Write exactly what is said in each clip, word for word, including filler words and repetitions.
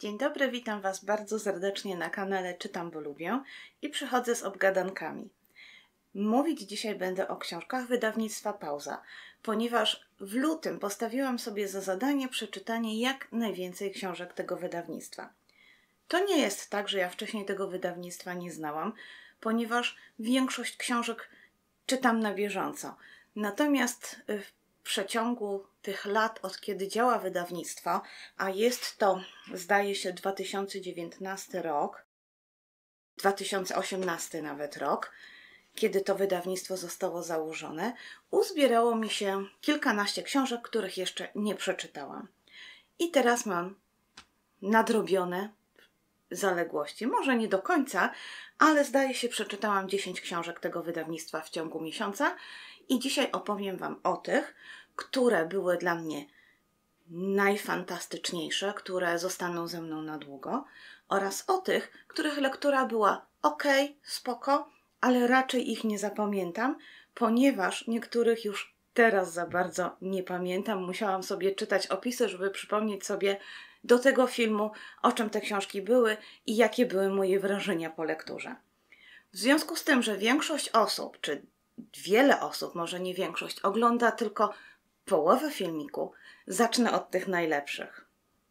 Dzień dobry, witam Was bardzo serdecznie na kanale Czytam, bo lubię i przychodzę z obgadankami. Mówić dzisiaj będę o książkach wydawnictwa Pauza, ponieważ w lutym postawiłam sobie za zadanie przeczytanie jak najwięcej książek tego wydawnictwa. To nie jest tak, że ja wcześniej tego wydawnictwa nie znałam, ponieważ większość książek czytam na bieżąco. Natomiast w przeciągu tych lat, od kiedy działa wydawnictwo, a jest to, zdaje się, dwa tysiące dziewiętnasty rok, dwa tysiące osiemnasty nawet rok, kiedy to wydawnictwo zostało założone, uzbierało mi się kilkanaście książek, których jeszcze nie przeczytałam. I teraz mam nadrobione zaległości. Może nie do końca, ale zdaje się, przeczytałam dziesięć książek tego wydawnictwa w ciągu miesiąca i dzisiaj opowiem Wam o tych, które były dla mnie najfantastyczniejsze, które zostaną ze mną na długo, oraz o tych, których lektura była ok, spoko, ale raczej ich nie zapamiętam, ponieważ niektórych już teraz za bardzo nie pamiętam. Musiałam sobie czytać opisy, żeby przypomnieć sobie do tego filmu, o czym te książki były i jakie były moje wrażenia po lekturze. W związku z tym, że większość osób, czy wiele osób, może nie większość, ogląda tylko połowę filmiku, zacznę od tych najlepszych.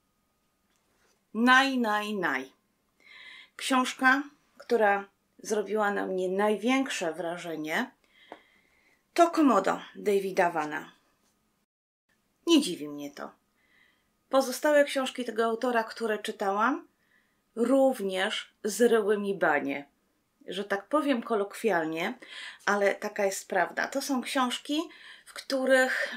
Naj, naj, naj. Książka, która zrobiła na mnie największe wrażenie, to Komodo Davida Vanna. Nie dziwi mnie to. Pozostałe książki tego autora, które czytałam, również zryły mi banie. Że tak powiem kolokwialnie, ale taka jest prawda. To są książki, w których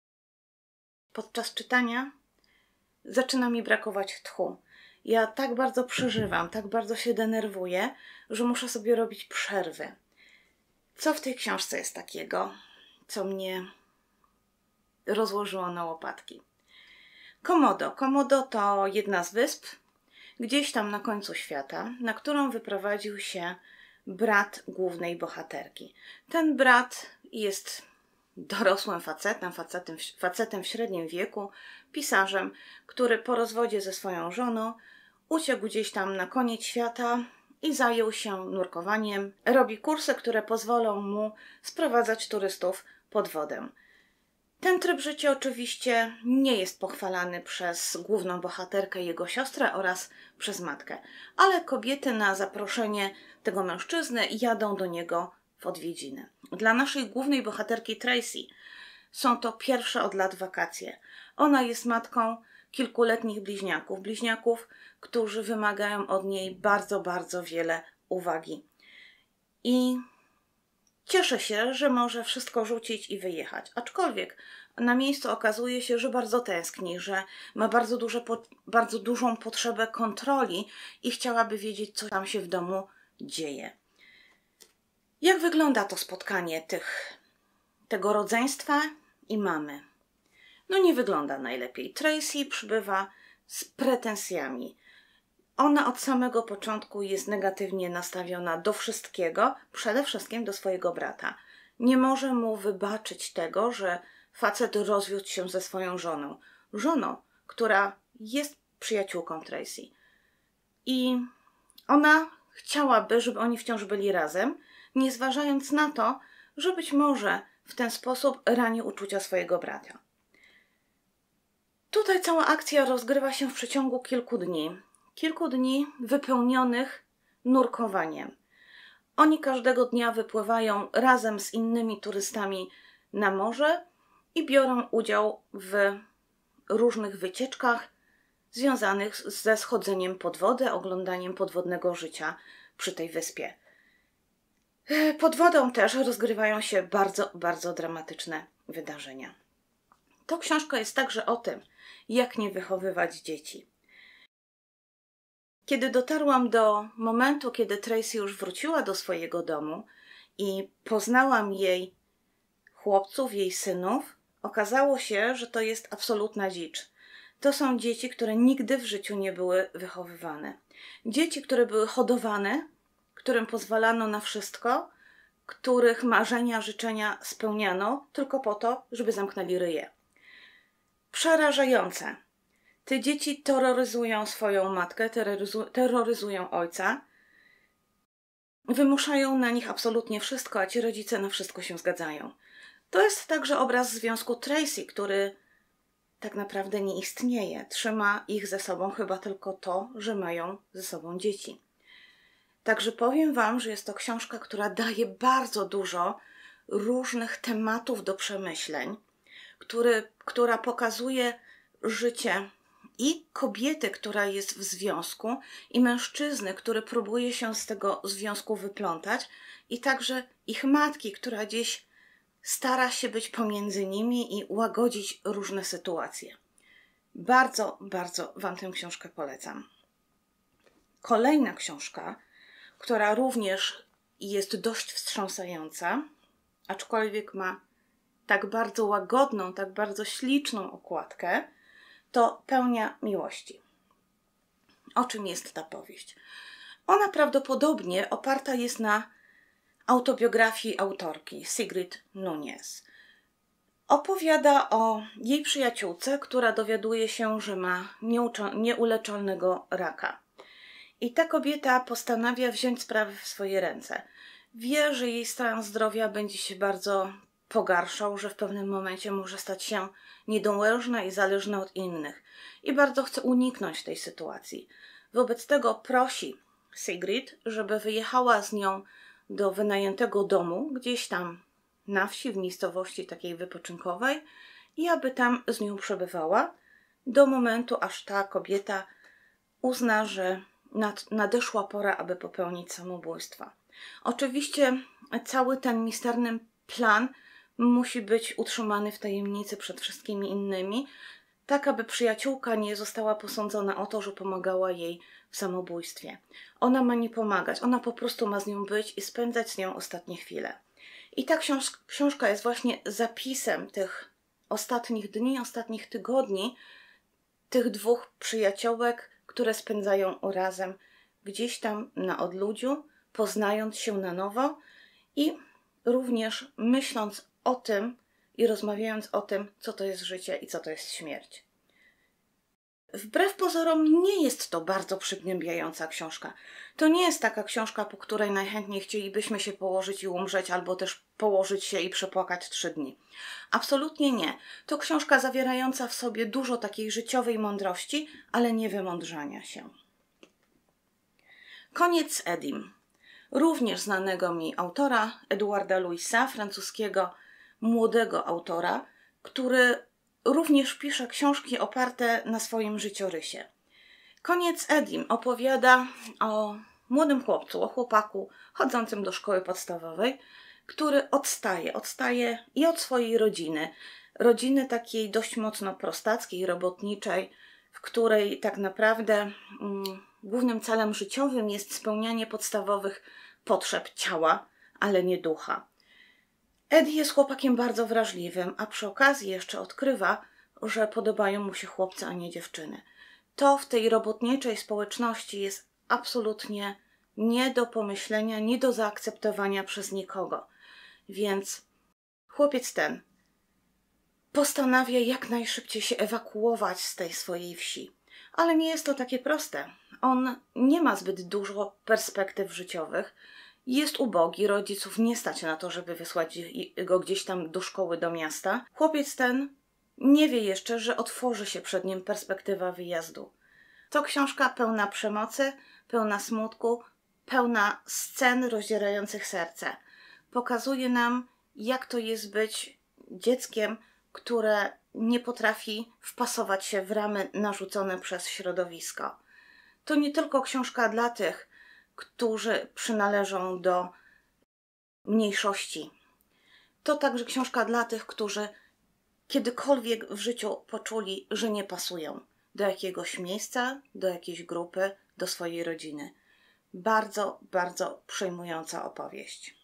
podczas czytania zaczyna mi brakować tchu. Ja tak bardzo przeżywam, tak bardzo się denerwuję, że muszę sobie robić przerwy. Co w tej książce jest takiego, co mnie rozłożyło na łopatki? Komodo. Komodo to jedna z wysp, gdzieś tam na końcu świata, na którą wyprowadził się brat głównej bohaterki. Ten brat jest dorosłym facetem, facetem, facetem w średnim wieku, pisarzem, który po rozwodzie ze swoją żoną uciekł gdzieś tam na koniec świata i zajął się nurkowaniem. Robi kursy, które pozwolą mu sprowadzać turystów pod wodę. Ten tryb życia oczywiście nie jest pochwalany przez główną bohaterkę i jego siostrę oraz przez matkę, ale kobiety na zaproszenie tego mężczyzny jadą do niego w odwiedziny. Dla naszej głównej bohaterki Tracy są to pierwsze od lat wakacje. Ona jest matką kilkuletnich bliźniaków, bliźniaków, którzy wymagają od niej bardzo, bardzo wiele uwagi. I cieszę się, że może wszystko rzucić i wyjechać, aczkolwiek na miejscu okazuje się, że bardzo tęskni, że ma bardzo, duże, bardzo dużą potrzebę kontroli i chciałaby wiedzieć, co tam się w domu dzieje. Jak wygląda to spotkanie tych, tego rodzeństwa i mamy? No nie wygląda najlepiej. Tracy przybywa z pretensjami. Ona od samego początku jest negatywnie nastawiona do wszystkiego, przede wszystkim do swojego brata. Nie może mu wybaczyć tego, że facet rozwiódł się ze swoją żoną. Żoną, która jest przyjaciółką Tracy. I ona chciałaby, żeby oni wciąż byli razem, nie zważając na to, że być może w ten sposób rani uczucia swojego brata. Tutaj cała akcja rozgrywa się w przeciągu kilku dni. Kilku dni wypełnionych nurkowaniem. Oni każdego dnia wypływają razem z innymi turystami na morze i biorą udział w różnych wycieczkach związanych ze schodzeniem pod wodę, oglądaniem podwodnego życia przy tej wyspie. Pod wodą też rozgrywają się bardzo, bardzo dramatyczne wydarzenia. To książka jest także o tym, jak nie wychowywać dzieci. Kiedy dotarłam do momentu, kiedy Tracy już wróciła do swojego domu i poznałam jej chłopców, jej synów, okazało się, że to jest absolutna dzicz. To są dzieci, które nigdy w życiu nie były wychowywane. Dzieci, które były hodowane, którym pozwalano na wszystko, których marzenia, życzenia spełniano tylko po to, żeby zamknęli ryje. Przerażające. Te dzieci terroryzują swoją matkę, terroryzu terroryzują ojca, wymuszają na nich absolutnie wszystko, a ci rodzice na wszystko się zgadzają. To jest także obraz związku Tracy, który tak naprawdę nie istnieje. Trzyma ich ze sobą chyba tylko to, że mają ze sobą dzieci. Także powiem Wam, że jest to książka, która daje bardzo dużo różnych tematów do przemyśleń, który, która pokazuje życie i kobiety, która jest w związku, i mężczyzny, który próbuje się z tego związku wyplątać, i także ich matki, która gdzieś stara się być pomiędzy nimi i łagodzić różne sytuacje. Bardzo, bardzo Wam tę książkę polecam. Kolejna książka, która również jest dość wstrząsająca, aczkolwiek ma tak bardzo łagodną, tak bardzo śliczną okładkę, to Pełnia miłości. O czym jest ta powieść? Ona prawdopodobnie oparta jest na autobiografii autorki Sigrid Nunez. Opowiada o jej przyjaciółce, która dowiaduje się, że ma nieuleczalnego raka. I ta kobieta postanawia wziąć sprawy w swoje ręce. Wie, że jej stan zdrowia będzie się bardzo pogarszał, że w pewnym momencie może stać się niedołężna i zależna od innych. I bardzo chce uniknąć tej sytuacji. Wobec tego prosi Sigrid, żeby wyjechała z nią do wynajętego domu, gdzieś tam na wsi, w miejscowości takiej wypoczynkowej, i aby tam z nią przebywała do momentu, aż ta kobieta uzna, że nad, nadeszła pora, aby popełnić samobójstwo. Oczywiście cały ten misterny plan musi być utrzymany w tajemnicy przed wszystkimi innymi, tak aby przyjaciółka nie została posądzona o to, że pomagała jej w samobójstwie. Ona ma nie pomagać, ona po prostu ma z nią być i spędzać z nią ostatnie chwile. I ta książ książka jest właśnie zapisem tych ostatnich dni, ostatnich tygodni, tych dwóch przyjaciołek, które spędzają razem gdzieś tam na odludziu, poznając się na nowo i również myśląc o tym i rozmawiając o tym, co to jest życie i co to jest śmierć. Wbrew pozorom nie jest to bardzo przygnębiająca książka. To nie jest taka książka, po której najchętniej chcielibyśmy się położyć i umrzeć, albo też położyć się i przepłakać trzy dni. Absolutnie nie. To książka zawierająca w sobie dużo takiej życiowej mądrości, ale nie wymądrzania się. Koniec z Edim. Również znanego mi autora, Eduarda Louisa, francuskiego młodego autora, który również pisze książki oparte na swoim życiorysie. Koniec Edim opowiada o młodym chłopcu, o chłopaku chodzącym do szkoły podstawowej, który odstaje, odstaje i od swojej rodziny. Rodziny takiej dość mocno prostackiej, robotniczej, w której tak naprawdę mm, głównym celem życiowym jest spełnianie podstawowych potrzeb ciała, ale nie ducha. Eddie jest chłopakiem bardzo wrażliwym, a przy okazji jeszcze odkrywa, że podobają mu się chłopcy, a nie dziewczyny. To w tej robotniczej społeczności jest absolutnie nie do pomyślenia, nie do zaakceptowania przez nikogo. Więc chłopiec ten postanawia jak najszybciej się ewakuować z tej swojej wsi. Ale nie jest to takie proste. On nie ma zbyt dużo perspektyw życiowych. Jest ubogi, rodziców nie stać na to, żeby wysłać go gdzieś tam do szkoły, do miasta. Chłopiec ten nie wie jeszcze, że otworzy się przed nim perspektywa wyjazdu. To książka pełna przemocy, pełna smutku, pełna scen rozdzierających serce. Pokazuje nam, jak to jest być dzieckiem, które nie potrafi wpasować się w ramy narzucone przez środowisko. To nie tylko książka dla tych, którzy przynależą do mniejszości. To także książka dla tych, którzy kiedykolwiek w życiu poczuli, że nie pasują do jakiegoś miejsca, do jakiejś grupy, do swojej rodziny. Bardzo, bardzo przejmująca opowieść.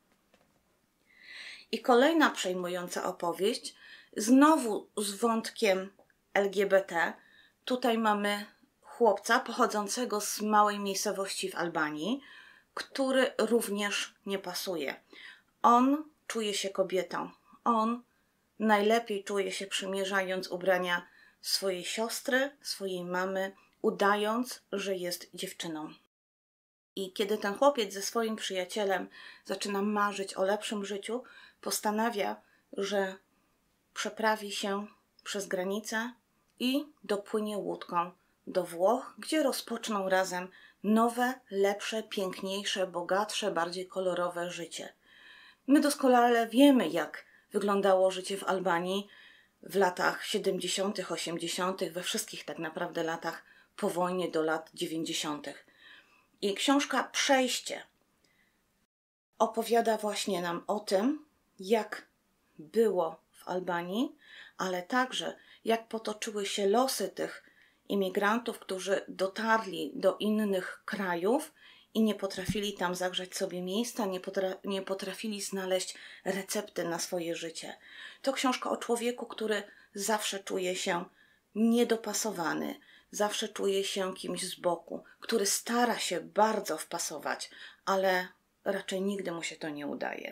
I kolejna przejmująca opowieść, znowu z wątkiem L G B T. Tutaj mamy chłopca pochodzącego z małej miejscowości w Albanii, który również nie pasuje. On czuje się kobietą. On najlepiej czuje się przymierzając ubrania swojej siostry, swojej mamy, udając, że jest dziewczyną. I kiedy ten chłopiec ze swoim przyjacielem zaczyna marzyć o lepszym życiu, postanawia, że przeprawi się przez granicę i dopłynie łódką do Włoch, gdzie rozpoczną razem nowe, lepsze, piękniejsze, bogatsze, bardziej kolorowe życie. My doskonale wiemy, jak wyglądało życie w Albanii w latach siedemdziesiątych, osiemdziesiątych, we wszystkich tak naprawdę latach po wojnie do lat dziewięćdziesiątych. I książka Przejście opowiada właśnie nam o tym, jak było w Albanii, ale także jak potoczyły się losy tych imigrantów, którzy dotarli do innych krajów i nie potrafili tam zagrzać sobie miejsca, nie, potra nie potrafili znaleźć recepty na swoje życie. To książka o człowieku, który zawsze czuje się niedopasowany, zawsze czuje się kimś z boku, który stara się bardzo wpasować, ale raczej nigdy mu się to nie udaje.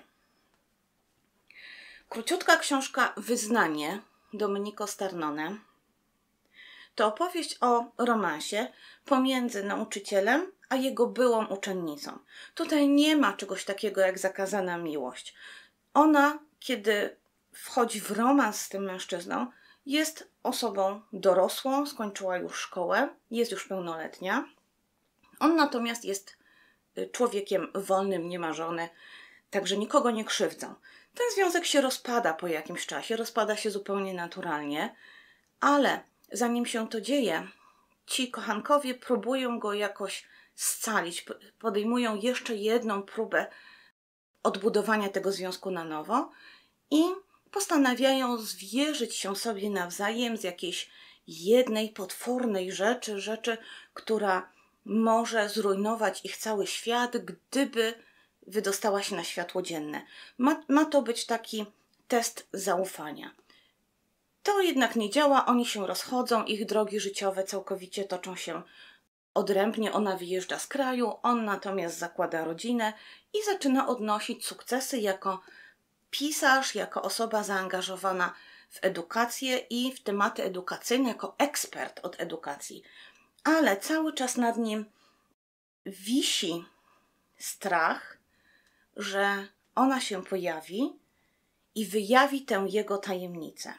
Króciutka książka Wyznanie Domenico Starnone to opowieść o romansie pomiędzy nauczycielem a jego byłą uczennicą. Tutaj nie ma czegoś takiego jak zakazana miłość. Ona, kiedy wchodzi w romans z tym mężczyzną, jest osobą dorosłą, skończyła już szkołę, jest już pełnoletnia. On natomiast jest człowiekiem wolnym, nie ma żony, także nikogo nie krzywdzą. Ten związek się rozpada po jakimś czasie, rozpada się zupełnie naturalnie, ale zanim się to dzieje, ci kochankowie próbują go jakoś scalić, podejmują jeszcze jedną próbę odbudowania tego związku na nowo i postanawiają zwierzyć się sobie nawzajem z jakiejś jednej potwornej rzeczy, rzeczy, która może zrujnować ich cały świat, gdyby wydostała się na światło dzienne. Ma, ma to być taki test zaufania. To jednak nie działa, oni się rozchodzą, ich drogi życiowe całkowicie toczą się odrębnie. Ona wyjeżdża z kraju, on natomiast zakłada rodzinę i zaczyna odnosić sukcesy jako pisarz, jako osoba zaangażowana w edukację i w tematy edukacyjne, jako ekspert od edukacji. Ale cały czas nad nim wisi strach, że ona się pojawi i wyjawi tę jego tajemnicę.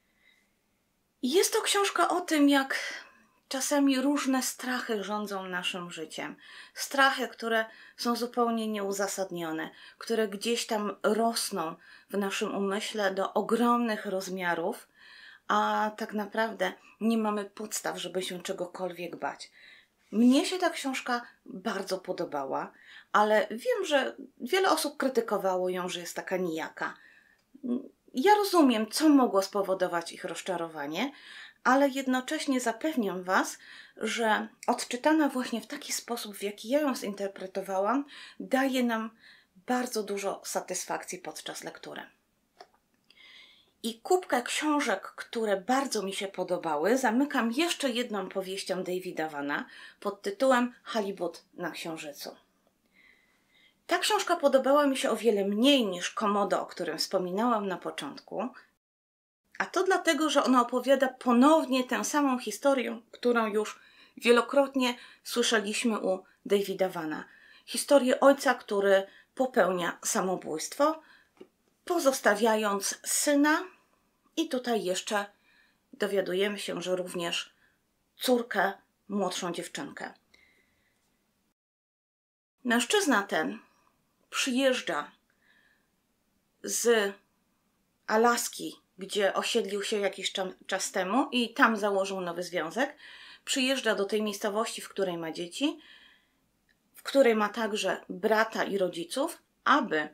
Jest to książka o tym, jak czasami różne strachy rządzą naszym życiem. Strachy, które są zupełnie nieuzasadnione, które gdzieś tam rosną w naszym umyśle do ogromnych rozmiarów, a tak naprawdę nie mamy podstaw, żeby się czegokolwiek bać. Mnie się ta książka bardzo podobała, ale wiem, że wiele osób krytykowało ją, że jest taka nijaka. Ja rozumiem, co mogło spowodować ich rozczarowanie, ale jednocześnie zapewniam Was, że odczytana właśnie w taki sposób, w jaki ja ją zinterpretowałam, daje nam bardzo dużo satysfakcji podczas lektury. I kubkę książek, które bardzo mi się podobały, zamykam jeszcze jedną powieścią Davida Vana pod tytułem Halibut na Księżycu. Ta książka podobała mi się o wiele mniej niż Komodo, o którym wspominałam na początku, a to dlatego, że ona opowiada ponownie tę samą historię, którą już wielokrotnie słyszeliśmy u Davida Vana. Historię ojca, który popełnia samobójstwo, pozostawiając syna i tutaj jeszcze dowiadujemy się, że również córkę, młodszą dziewczynkę. Mężczyzna ten przyjeżdża z Alaski, gdzie osiedlił się jakiś czas temu i tam założył nowy związek. Przyjeżdża do tej miejscowości, w której ma dzieci, w której ma także brata i rodziców, aby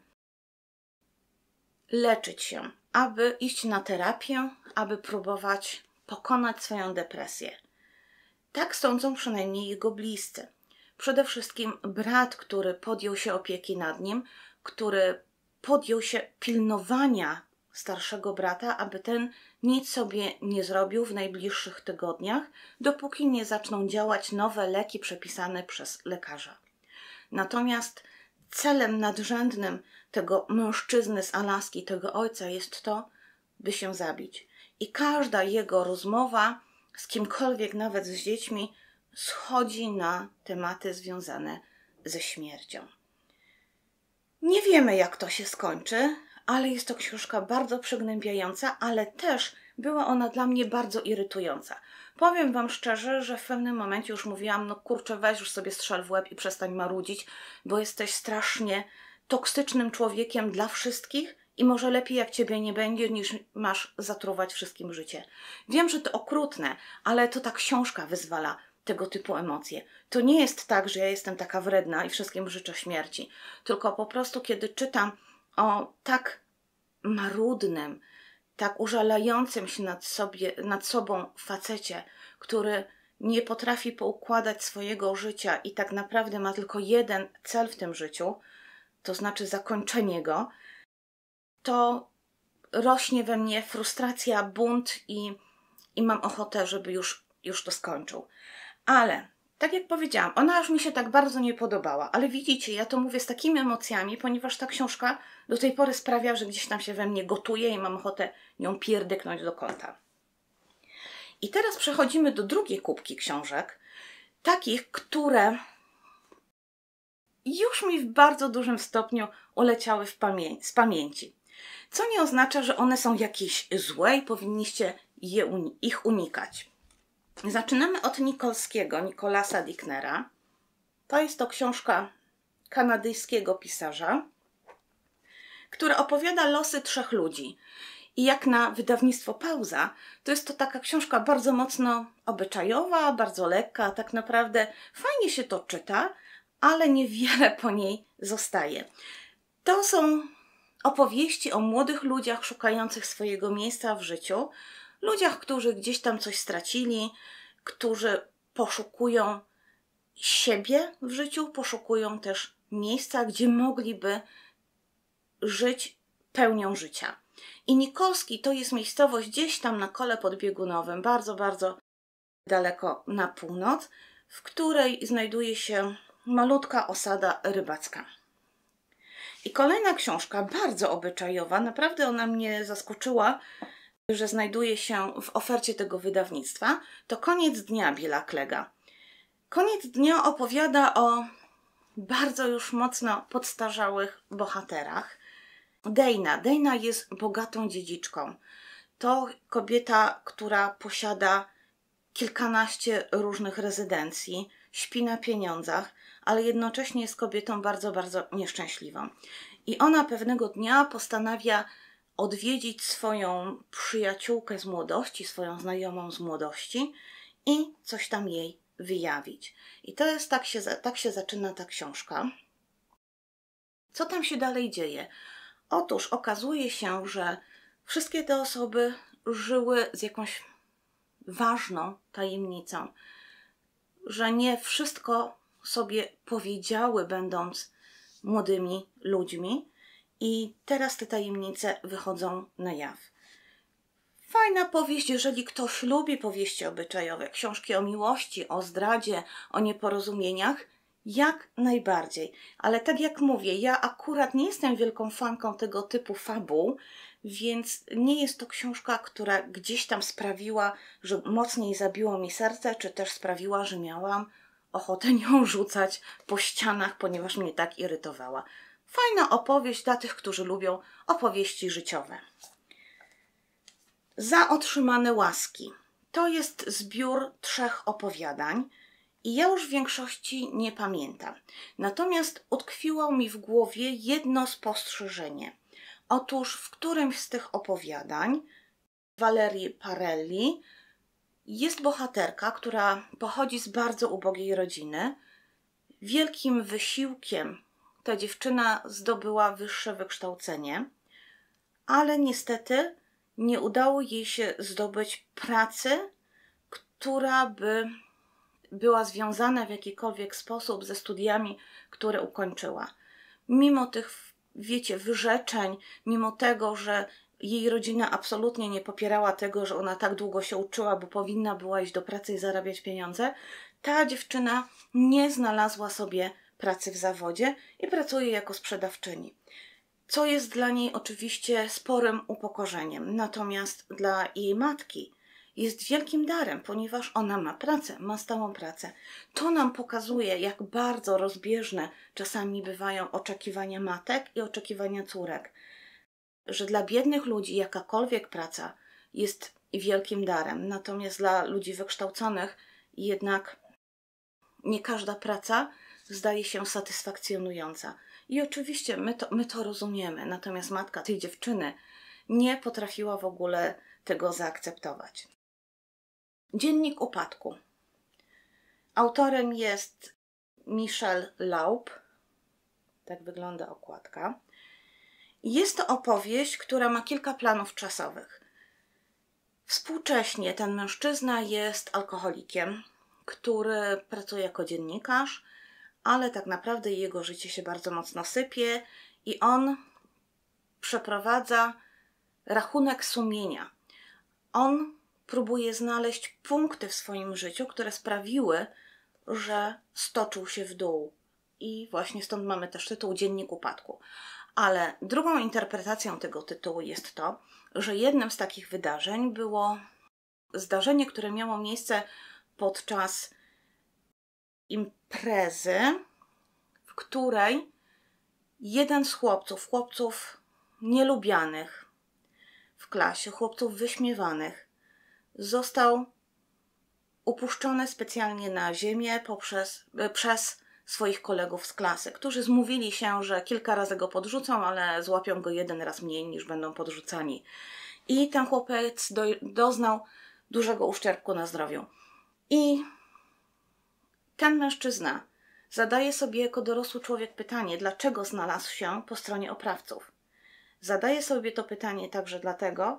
leczyć się, aby iść na terapię, aby próbować pokonać swoją depresję. Tak sądzą przynajmniej jego bliscy. Przede wszystkim brat, który podjął się opieki nad nim, który podjął się pilnowania starszego brata, aby ten nic sobie nie zrobił w najbliższych tygodniach, dopóki nie zaczną działać nowe leki przepisane przez lekarza. Natomiast celem nadrzędnym tego mężczyzny z Alaski, tego ojca, jest to, by się zabić. i każda jego rozmowa z kimkolwiek, nawet z dziećmi, schodzi na tematy związane ze śmiercią. Nie wiemy, jak to się skończy, ale jest to książka bardzo przygnębiająca, ale też była ona dla mnie bardzo irytująca. Powiem wam szczerze, że w pewnym momencie już mówiłam, no kurczę, weź już sobie strzel w łeb i przestań marudzić, bo jesteś strasznie toksycznym człowiekiem dla wszystkich i może lepiej jak ciebie nie będzie, niż masz zatruwać wszystkim życie. Wiem, że to okrutne, ale to ta książka wyzwala tego typu emocje. To nie jest tak, że ja jestem taka wredna i wszystkim życzę śmierci, tylko po prostu kiedy czytam o tak marudnym, tak użalającym się nad, sobie, nad sobą facecie, który nie potrafi poukładać swojego życia i tak naprawdę ma tylko jeden cel w tym życiu, to znaczy zakończenie go, to rośnie we mnie frustracja, bunt i, i mam ochotę, żeby już, już to skończył. Ale, tak jak powiedziałam, ona już mi się tak bardzo nie podobała, ale widzicie, ja to mówię z takimi emocjami, ponieważ ta książka do tej pory sprawia, że gdzieś tam się we mnie gotuje i mam ochotę ją pierdyknąć do kąta. I teraz przechodzimy do drugiej kubki książek, takich, które już mi w bardzo dużym stopniu uleciały w pamię z pamięci. Co nie oznacza, że one są jakieś złe i powinniście je uni ich unikać. Zaczynamy od Nikolskiego, Nicolasa Dicknera. To jest to książka kanadyjskiego pisarza, która opowiada losy trzech ludzi. I jak na wydawnictwo Pauza, to jest to taka książka bardzo mocno obyczajowa, bardzo lekka, tak naprawdę fajnie się to czyta, ale niewiele po niej zostaje. To są opowieści o młodych ludziach szukających swojego miejsca w życiu, ludziach, którzy gdzieś tam coś stracili, którzy poszukują siebie w życiu, poszukują też miejsca, gdzie mogliby żyć pełnią życia. I Nikolski to jest miejscowość gdzieś tam na kole podbiegunowym, bardzo, bardzo daleko na północ, w której znajduje się malutka osada rybacka. I kolejna książka, bardzo obyczajowa, naprawdę ona mnie zaskoczyła, że znajduje się w ofercie tego wydawnictwa, to Koniec dnia Billa Clegga. Koniec dnia opowiada o bardzo już mocno podstarzałych bohaterach. Dana. Dana jest bogatą dziedziczką. To kobieta, która posiada kilkanaście różnych rezydencji, śpi na pieniądzach, ale jednocześnie jest kobietą bardzo, bardzo nieszczęśliwą. I ona pewnego dnia postanawia odwiedzić swoją przyjaciółkę z młodości, swoją znajomą z młodości i coś tam jej wyjawić. I to jest, tak się, tak się zaczyna ta książka. Co tam się dalej dzieje? Otóż okazuje się, że wszystkie te osoby żyły z jakąś ważną tajemnicą, że nie wszystko sobie powiedziały, będąc młodymi ludźmi, i teraz te tajemnice wychodzą na jaw. Fajna powieść, jeżeli ktoś lubi powieści obyczajowe, książki o miłości, o zdradzie, o nieporozumieniach, jak najbardziej. Ale tak jak mówię, ja akurat nie jestem wielką fanką tego typu fabuł, więc nie jest to książka, która gdzieś tam sprawiła, że mocniej zabiło mi serce, czy też sprawiła, że miałam ochotę nią rzucać po ścianach, ponieważ mnie tak irytowała. Fajna opowieść dla tych, którzy lubią opowieści życiowe. Za otrzymane łaski. To jest zbiór trzech opowiadań i ja już w większości nie pamiętam. Natomiast utkwiło mi w głowie jedno spostrzeżenie. Otóż w którymś z tych opowiadań Valerii Parelli jest bohaterka, która pochodzi z bardzo ubogiej rodziny. Wielkim wysiłkiem ta dziewczyna zdobyła wyższe wykształcenie, ale niestety nie udało jej się zdobyć pracy, która by była związana w jakikolwiek sposób ze studiami, które ukończyła. Mimo tych, wiecie, wyrzeczeń, mimo tego, że jej rodzina absolutnie nie popierała tego, że ona tak długo się uczyła, bo powinna była iść do pracy i zarabiać pieniądze, ta dziewczyna nie znalazła sobie pracy w zawodzie i pracuje jako sprzedawczyni. co jest dla niej oczywiście sporym upokorzeniem. Natomiast dla jej matki jest wielkim darem, ponieważ ona ma pracę, ma stałą pracę. To nam pokazuje, jak bardzo rozbieżne czasami bywają oczekiwania matek i oczekiwania córek. Że dla biednych ludzi jakakolwiek praca jest wielkim darem. Natomiast dla ludzi wykształconych jednak nie każda praca zdaje się satysfakcjonująca. I oczywiście my to, my to rozumiemy. Natomiast matka tej dziewczyny nie potrafiła w ogóle tego zaakceptować. Dziennik upadku. Autorem jest Michel Laub. Tak wygląda okładka. Jest to opowieść, która ma kilka planów czasowych. Współcześnie ten mężczyzna jest alkoholikiem, który pracuje jako dziennikarz, ale tak naprawdę jego życie się bardzo mocno sypie i on przeprowadza rachunek sumienia. On próbuje znaleźć punkty w swoim życiu, które sprawiły, że stoczył się w dół. I właśnie stąd mamy też tytuł Dziennik upadku. Ale drugą interpretacją tego tytułu jest to, że jednym z takich wydarzeń było zdarzenie, które miało miejsce podczas imprezy, w której jeden z chłopców, chłopców nielubianych w klasie, chłopców wyśmiewanych, został upuszczony specjalnie na ziemię poprzez, przez swoich kolegów z klasy, którzy zmówili się, że kilka razy go podrzucą, ale złapią go jeden raz mniej niż będą podrzucani. I ten chłopiec do, doznał dużego uszczerbku na zdrowiu. I ten mężczyzna zadaje sobie jako dorosły człowiek pytanie, dlaczego znalazł się po stronie oprawców. Zadaje sobie to pytanie także dlatego,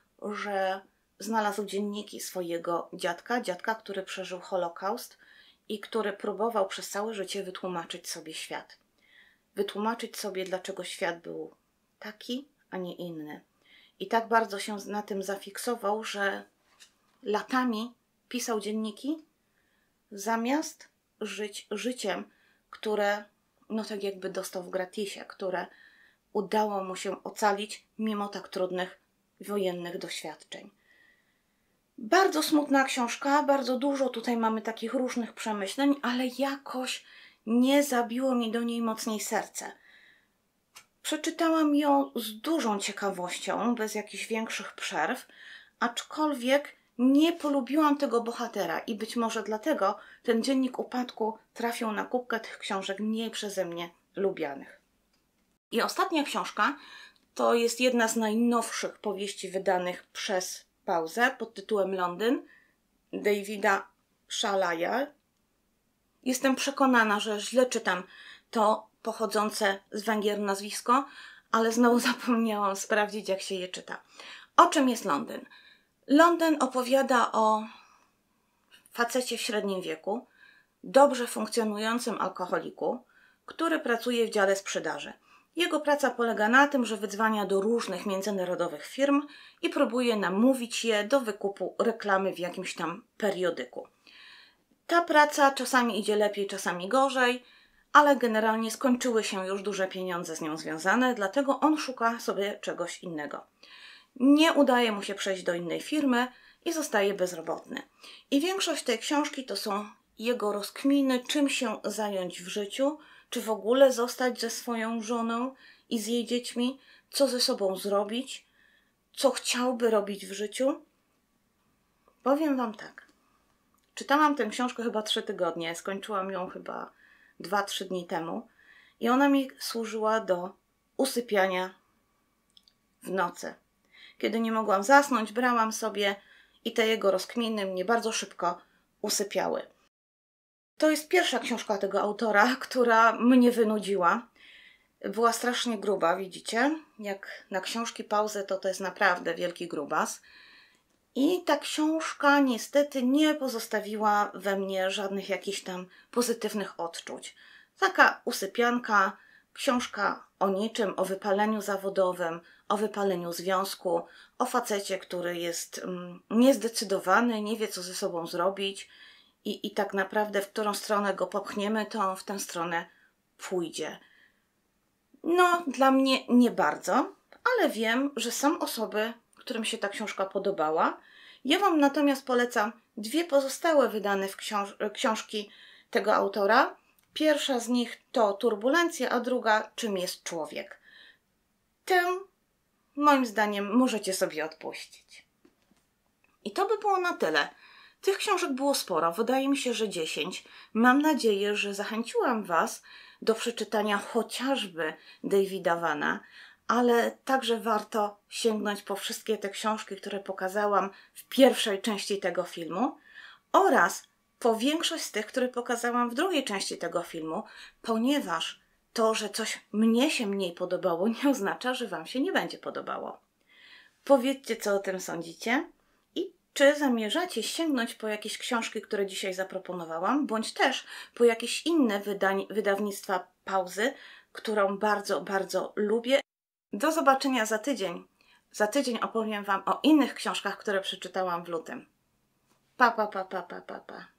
że znalazł dzienniki swojego dziadka, dziadka, który przeżył Holokaust i który próbował przez całe życie wytłumaczyć sobie świat. Wytłumaczyć sobie, dlaczego świat był taki, a nie inny. I tak bardzo się na tym zafiksował, że latami pisał dzienniki, zamiast żyć życiem, które, no tak jakby dostał w gratisie, które udało mu się ocalić mimo tak trudnych wojennych doświadczeń. Bardzo smutna książka, bardzo dużo tutaj mamy takich różnych przemyśleń, ale jakoś nie zabiło mi do niej mocniej serce. Przeczytałam ją z dużą ciekawością, bez jakichś większych przerw, aczkolwiek nie polubiłam tego bohatera i być może dlatego ten Dziennik upadku trafił na kubkę tych książek mniej przeze mnie lubianych. I ostatnia książka to jest jedna z najnowszych powieści wydanych przez Pauzę pod tytułem Londyn Davida Szalaja. Jestem przekonana, że źle czytam to pochodzące z Węgier nazwisko, ale znowu zapomniałam sprawdzić, jak się je czyta. O czym jest Londyn? Londyn opowiada o facecie w średnim wieku, dobrze funkcjonującym alkoholiku, który pracuje w dziale sprzedaży. Jego praca polega na tym, że wydzwania do różnych międzynarodowych firm i próbuje namówić je do wykupu reklamy w jakimś tam periodyku. Ta praca czasami idzie lepiej, czasami gorzej, ale generalnie skończyły się już duże pieniądze z nią związane, dlatego on szuka sobie czegoś innego. Nie udaje mu się przejść do innej firmy i zostaje bezrobotny. I większość tej książki to są jego rozkminy, czym się zająć w życiu, czy w ogóle zostać ze swoją żoną i z jej dziećmi, co ze sobą zrobić, co chciałby robić w życiu. Powiem wam tak. Czytałam tę książkę chyba trzy tygodnie, skończyłam ją chyba dwa trzy dni temu i ona mi służyła do usypiania w nocy. Kiedy nie mogłam zasnąć, brałam sobie i te jego rozkminy mnie bardzo szybko usypiały. To jest pierwsza książka tego autora, która mnie wynudziła. Była strasznie gruba, widzicie? Jak na książki Pauzę, to to jest naprawdę wielki grubas. I ta książka niestety nie pozostawiła we mnie żadnych jakichś tam pozytywnych odczuć. Taka usypianka, książka o niczym, o wypaleniu zawodowym, o wypaleniu związku, o facecie, który jest mm, niezdecydowany, nie wie co ze sobą zrobić i, i tak naprawdę w którą stronę go popchniemy, to on w tę stronę pójdzie. No, dla mnie nie bardzo, ale wiem, że są osoby, którym się ta książka podobała. Ja Wam natomiast polecam dwie pozostałe wydane w książ książki tego autora. Pierwsza z nich to Turbulencje, a druga Czym jest człowiek. Tę, moim zdaniem, możecie sobie odpuścić. I to by było na tyle. Tych książek było sporo, wydaje mi się, że dziesięć. Mam nadzieję, że zachęciłam Was do przeczytania chociażby Davida Vanna, ale także warto sięgnąć po wszystkie te książki, które pokazałam w pierwszej części tego filmu oraz po większość z tych, które pokazałam w drugiej części tego filmu, ponieważ to, że coś mnie się mniej podobało, nie oznacza, że Wam się nie będzie podobało. Powiedzcie, co o tym sądzicie i czy zamierzacie sięgnąć po jakieś książki, które dzisiaj zaproponowałam, bądź też po jakieś inne wydań, wydawnictwa Pauzy, którą bardzo, bardzo lubię. Do zobaczenia za tydzień. Za tydzień opowiem Wam o innych książkach, które przeczytałam w lutym. Pa, pa, pa, pa, pa, pa, pa.